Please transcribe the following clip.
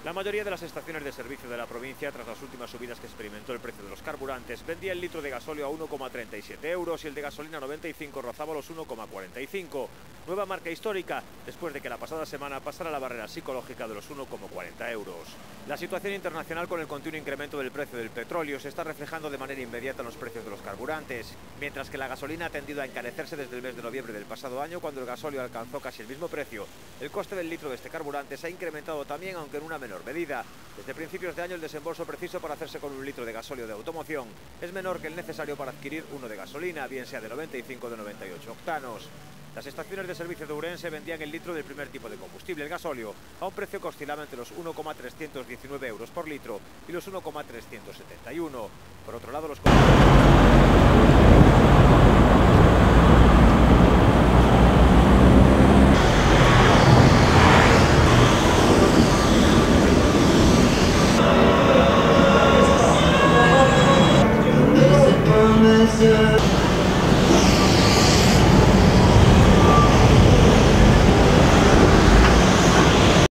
La mayoría de las estaciones de servicio de la provincia, tras las últimas subidas que experimentó el precio de los carburantes, vendía el litro de gasóleo a 1,37 euros y el de gasolina 95 rozaba los 1,45. Nueva marca histórica, después de que la pasada semana pasara la barrera psicológica de los 1,40 euros. La situación internacional con el continuo incremento del precio del petróleo se está reflejando de manera inmediata en los precios de los carburantes, mientras que la gasolina ha tendido a encarecerse desde el mes de noviembre del pasado año, cuando el gasóleo alcanzó casi el mismo precio. El coste del litro de este carburante se ha incrementado también, aunque en una menor medida. Desde principios de año el desembolso preciso para hacerse con un litro de gasóleo de automoción es menor que el necesario para adquirir uno de gasolina, bien sea de 95 o de 98 octanos. Las estaciones de servicio de Ourense vendían el litro del primer tipo de combustible, el gasóleo, a un precio que oscilaba entre los 1,319 euros por litro y los 1,371. Por otro lado, los Promises.